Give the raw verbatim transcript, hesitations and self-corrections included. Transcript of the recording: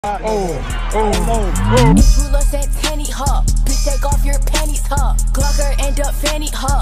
Oh, oh, oh, oh. It's Ruler said penny, huh? Bitch, take off your panties, huh? Glocker end up fanny, huh?